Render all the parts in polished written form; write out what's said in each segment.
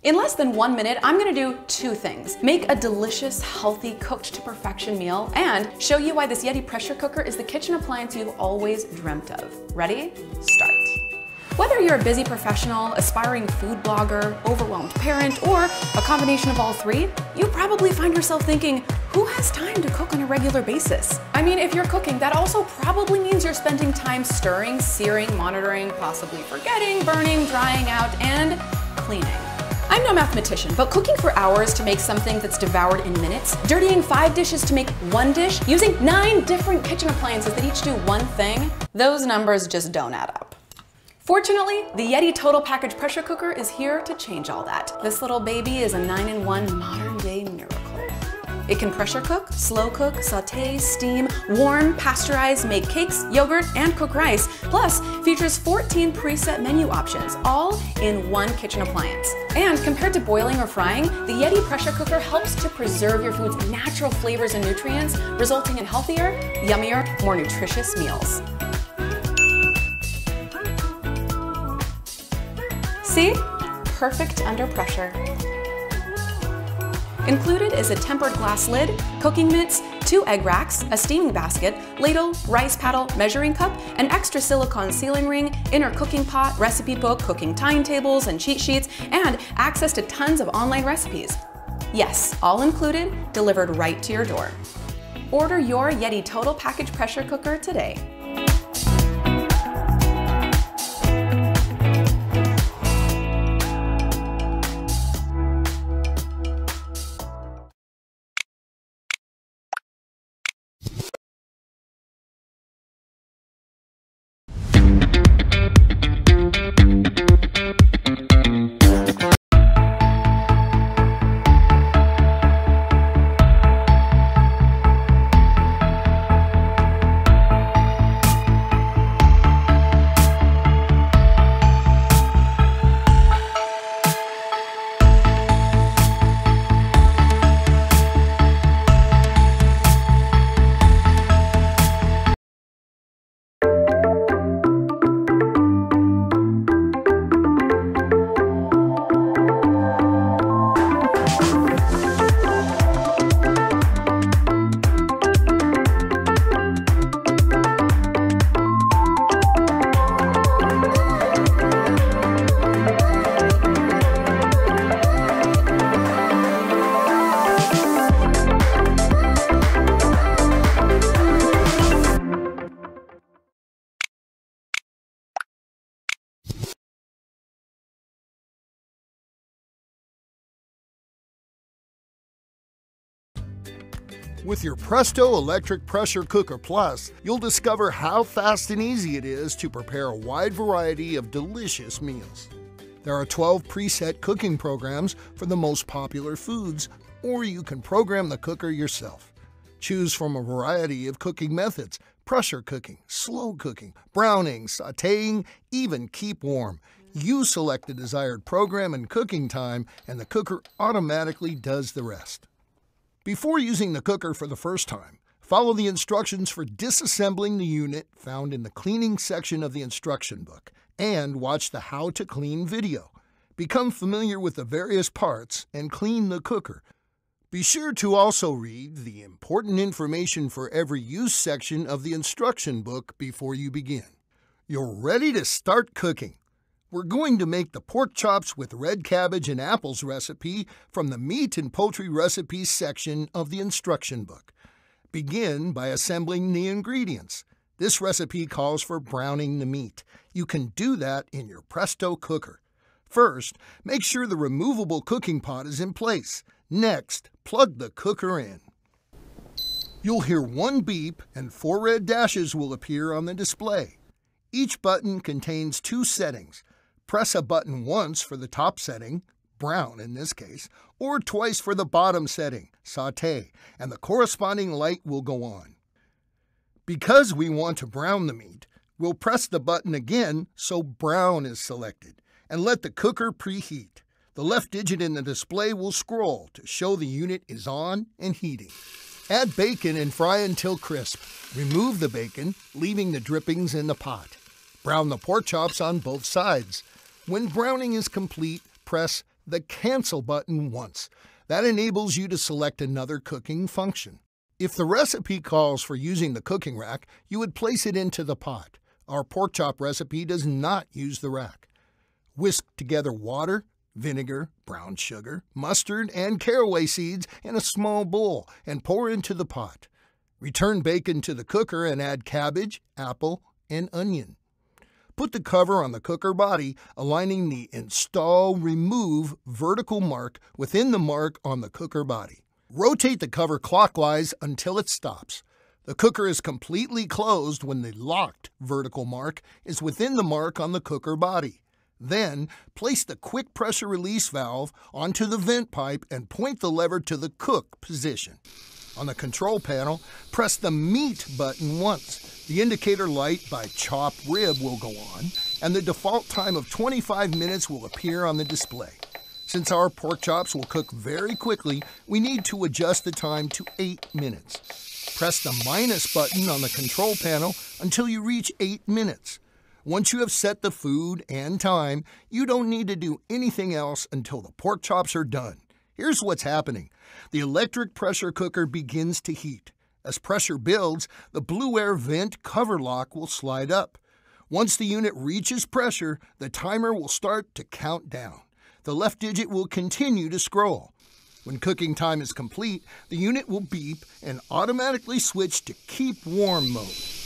In less than 1 minute, I'm gonna do 2 things. Make a delicious, healthy, cooked to perfection meal, and show you why this Yeti pressure cooker is the kitchen appliance you've always dreamt of. Ready? Start. Whether you're a busy professional, aspiring food blogger, overwhelmed parent, or a combination of all 3, you probably find yourself thinking, who has time to cook on a regular basis? I mean, if you're cooking, that also probably means you're spending time stirring, searing, monitoring, possibly forgetting, burning, drying out, and cleaning. I'm no mathematician, but cooking for hours to make something that's devoured in minutes, dirtying 5 dishes to make 1 dish, using 9 different kitchen appliances that each do one thing, those numbers just don't add up. Fortunately, the Yeti Total Package Pressure Cooker is here to change all that. This little baby is a 9-in-1 modern-day miracle. It can pressure cook, slow cook, sauté, steam, warm, pasteurize, make cakes, yogurt, and cook rice, plus features 14 preset menu options, all in one kitchen appliance. And compared to boiling or frying, the Yeti pressure cooker helps to preserve your food's natural flavors and nutrients, resulting in healthier, yummier, more nutritious meals. See? Perfect under pressure. Included is a tempered glass lid, cooking mitts, 2 egg racks, a steaming basket, ladle, rice paddle, measuring cup, an extra silicone sealing ring, inner cooking pot, recipe book, cooking timetables and cheat sheets, and access to tons of online recipes. Yes, all included, delivered right to your door. Order your Yeti Total Package Pressure Cooker today. With your Presto Electric Pressure Cooker Plus, you'll discover how fast and easy it is to prepare a wide variety of delicious meals. There are 12 preset cooking programs for the most popular foods, or you can program the cooker yourself. Choose from a variety of cooking methods: pressure cooking, slow cooking, browning, sautéing, even keep warm. You select the desired program and cooking time, and the cooker automatically does the rest. Before using the cooker for the first time, follow the instructions for disassembling the unit found in the cleaning section of the instruction book, and watch the How to Clean video. Become familiar with the various parts and clean the cooker. Be sure to also read the important information for every use section of the instruction book before you begin. You're ready to start cooking. We're going to make the pork chops with red cabbage and apples recipe from the meat and poultry recipes section of the instruction book. Begin by assembling the ingredients. This recipe calls for browning the meat. You can do that in your Presto cooker. First, make sure the removable cooking pot is in place. Next, plug the cooker in. You'll hear 1 beep and 4 red dashes will appear on the display. Each button contains 2 settings. Press a button once for the top setting, brown in this case, or twice for the bottom setting, sauté, and the corresponding light will go on. Because we want to brown the meat, we'll press the button again so brown is selected, and let the cooker preheat. The left digit in the display will scroll to show the unit is on and heating. Add bacon and fry until crisp. Remove the bacon, leaving the drippings in the pot. Brown the pork chops on both sides. When browning is complete, press the Cancel button once. That enables you to select another cooking function. If the recipe calls for using the cooking rack, you would place it into the pot. Our pork chop recipe does not use the rack. Whisk together water, vinegar, brown sugar, mustard, and caraway seeds in a small bowl and pour into the pot. Return bacon to the cooker and add cabbage, apple, and onion. Put the cover on the cooker body, aligning the Install Remove vertical mark within the mark on the cooker body. Rotate the cover clockwise until it stops. The cooker is completely closed when the locked vertical mark is within the mark on the cooker body. Then, place the quick pressure release valve onto the vent pipe and point the lever to the cook position. On the control panel, press the Meat button once. The indicator light by chopped rib will go on, and the default time of 25 minutes will appear on the display. Since our pork chops will cook very quickly, we need to adjust the time to 8 minutes. Press the minus button on the control panel until you reach 8 minutes. Once you have set the food and time, you don't need to do anything else until the pork chops are done. Here's what's happening. The electric pressure cooker begins to heat. As pressure builds, the Blue Air vent cover lock will slide up. Once the unit reaches pressure, the timer will start to count down. The left digit will continue to scroll. When cooking time is complete, the unit will beep and automatically switch to Keep Warm mode.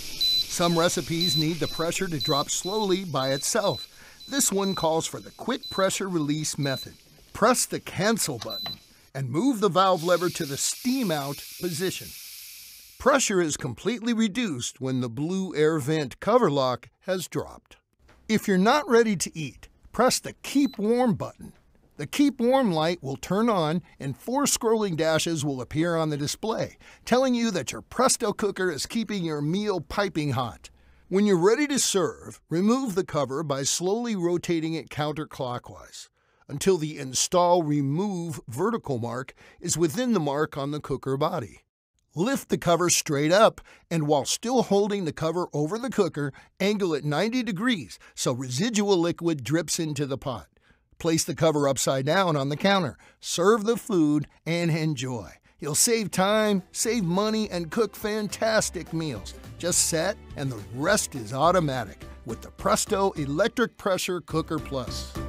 Some recipes need the pressure to drop slowly by itself. This one calls for the quick pressure release method. Press the Cancel button and move the valve lever to the Steam Out position. Pressure is completely reduced when the Blue Air vent cover lock has dropped. If you're not ready to eat, press the Keep Warm button. The Keep Warm light will turn on and 4 scrolling dashes will appear on the display, telling you that your Presto cooker is keeping your meal piping hot. When you're ready to serve, remove the cover by slowly rotating it counterclockwise until the Install Remove vertical mark is within the mark on the cooker body. Lift the cover straight up, and while still holding the cover over the cooker, angle it 90 degrees so residual liquid drips into the pot. Place the cover upside down on the counter, serve the food, and enjoy. You'll save time, save money, and cook fantastic meals. Just set, and the rest is automatic with the Presto Electric Pressure Cooker Plus.